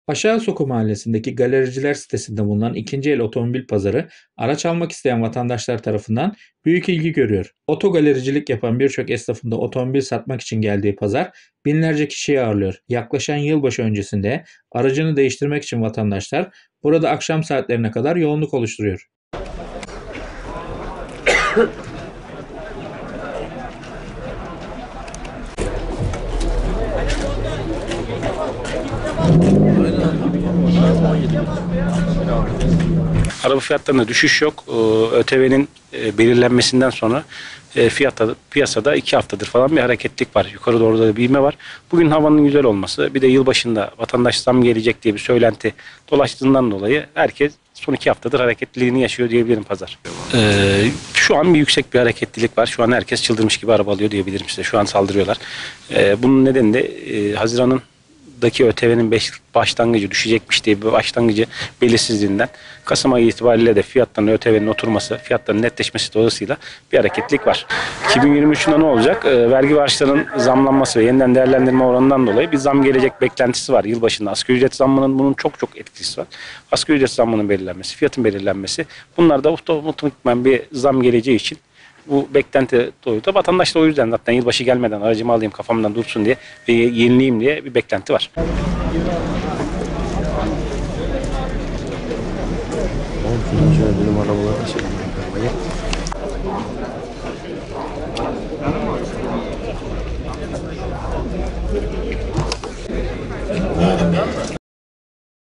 Aşağı Soku Mahallesi'ndeki galericiler sitesinde bulunan ikinci el otomobil pazarı, araç almak isteyen vatandaşlar tarafından büyük ilgi görüyor. Otogalericilik yapan birçok esnafın da otomobil satmak için geldiği pazar binlerce kişiyi ağırlıyor. Yaklaşan yılbaşı öncesinde aracını değiştirmek için vatandaşlar burada akşam saatlerine kadar yoğunluk oluşturuyor. Araba fiyatlarında düşüş yok. ÖTV'nin belirlenmesinden sonra piyasada 2 haftadır falan bir hareketlik var. Yukarı doğru da bir ivme var. Bugün havanın güzel olması, bir de yılbaşında vatandaş zam gelecek diye bir söylenti dolaştığından dolayı herkes son 2 haftadır hareketliliğini yaşıyor diyebilirim pazar. Şu an bir yüksek bir hareketlilik var. Şu an herkes çıldırmış gibi araba alıyor diyebilirim size. Şu an saldırıyorlar. Bunun nedeni de Haziran'ın daki ÖTV'nin başlangıcı düşecekmiş diye bir başlangıcı belirsizliğinden Kasım ayı itibariyle de fiyatların ÖTV'nin oturması, fiyatların netleşmesi dolayısıyla bir hareketlik var. 2023'ünde ne olacak? Vergi ve harçların zamlanması ve yeniden değerlendirme oranından dolayı bir zam gelecek beklentisi var yılbaşında. Asgari ücret zammının bunun çok etkisi var. Asgari ücret zammının belirlenmesi, fiyatın belirlenmesi, bunlar da otomatikman bir zam geleceği için bu beklenti doğuyor. Vatandaş da o yüzden zaten yılbaşı gelmeden aracımı alayım kafamdan dursun diye ve yenileyim diye bir beklenti var. Şöyle benim arabaları çekeyim.